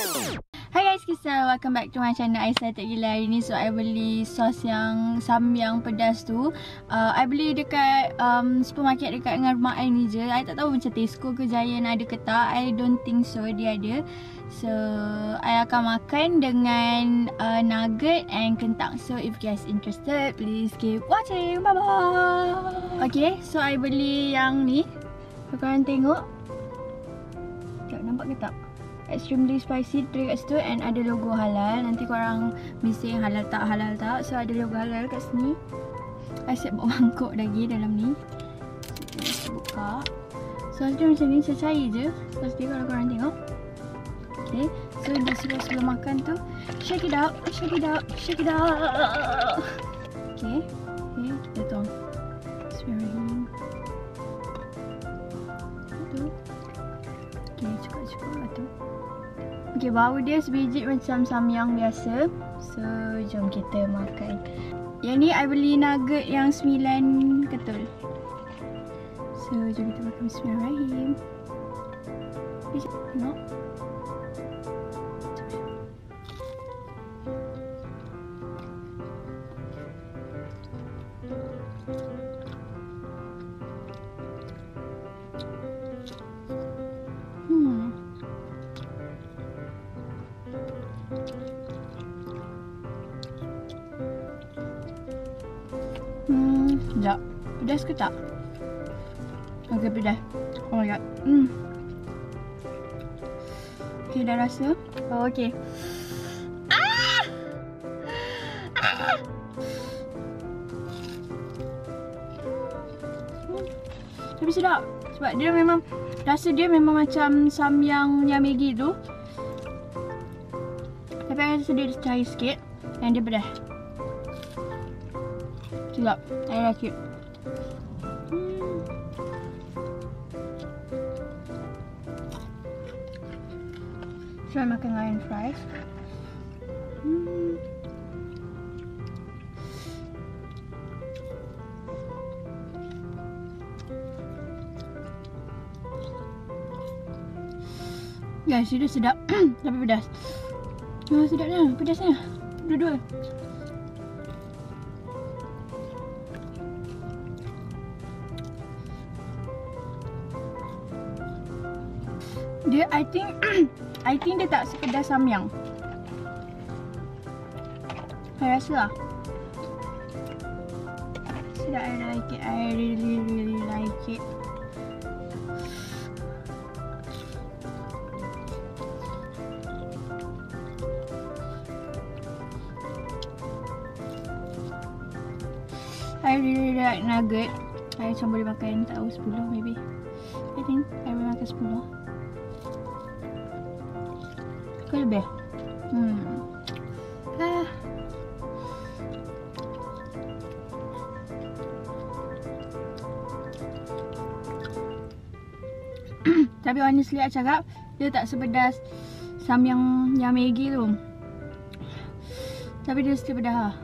Hi guys, Kisah. Welcome back to my channel. I excited gila hari ni. So I beli sos yang samyang pedas tu. I beli dekat supermarket dekat dengan rumah I ni je. I tak tahu macam Tesco ke Giant ada ke tak. I don't think so dia ada. So I akan makan dengan nugget and kentang. So if you guys interested, please keep watching. Bye bye. Okay, so I beli yang ni. Korang tengok. Sekejap, nampak ke tak? Extremely spicy kat situ and ada logo halal. Nanti korang bising halal tak. So ada logo halal kat sini. I siap bawa mangkuk lagi dalam ni. So buka. So dia macam ni, cair je. Pasti kalau korang tengok. Okay, so dah sebelum makan tu, shake it out. Okay, kita tuang. Bismillahirrahmanirrahim. Tu. Okay, cukup lah tu. Okay, bau dia sebiji macam samyang biasa. So, jom kita makan. Yang ni I beli nugget yang 9 ketul. So, jom kita makan. Bismillahirrahmanirrahim. Tengok. Sekejap. Pedas ke tak? Okay, pedas. Oh my god. Okay, dah rasa. Oh, okay. Tapi sedap. Sebab dia memang, rasa dia memang macam samyang yang Maggi tu. Tapi rasa dia cair sikit. Dan dia pedas. Sedap. I like it. Try makan lion fries. Guys, dia sedap. Tapi pedas. Sedapnya. Pedasnya. Dua-dua. Dia I think dia tak sekedar samyang. I rasa lah. Sedap, I like it. I really like it. I really like nugget. I macam boleh makan, tak tahu 10 maybe. I think I boleh makan 10. Ke lebih. Tapi honestly I cakap, dia tak sepedas samyang yang Maggi tu. Tapi dia still pedas lah.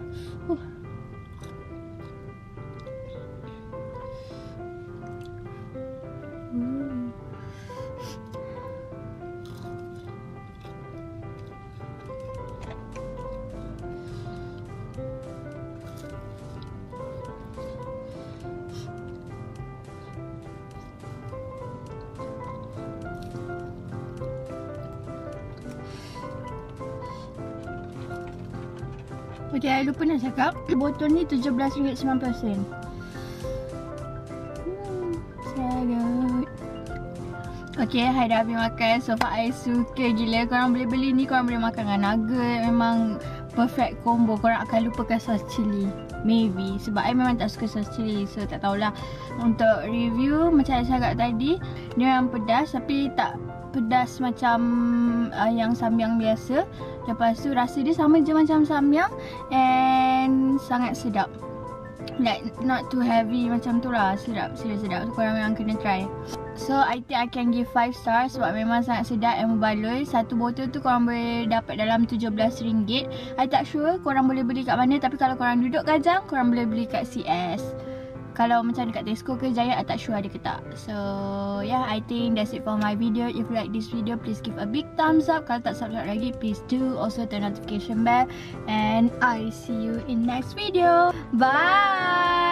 Okay, I lupa nak cakap. Botol ni RM17.90. So good. Okay, I dah habis makan. So far I suka gila. Korang boleh beli ni, korang boleh makan dengan nugget. Memang perfect combo. Korang akan lupakan sos cili. Maybe. Sebab I memang tak suka sos cili. So tak tahulah. Untuk review, macam saya cakap tadi, dia memang pedas tapi tak pedas macam yang samyang biasa. Lepas tu rasa dia sama je macam samyang and sangat sedap. Like not too heavy macam tu lah. Sedap, serius sedap. So korang memang kena try. So I think I can give 5 stars sebab memang sangat sedap and membaloi. Satu botol tu korang boleh dapat dalam RM17. I tak sure korang boleh beli kat mana, tapi kalau korang duduk Kajang, korang boleh beli kat CS. Kalau macam dekat Tesco ke Giant, I tak sure ada ke tak. So yeah, I think that's it for my video. If you like this video, please give a big thumbs up. Kalau tak subscribe lagi, please do. Also turn notification bell. And I see you in next video. Bye.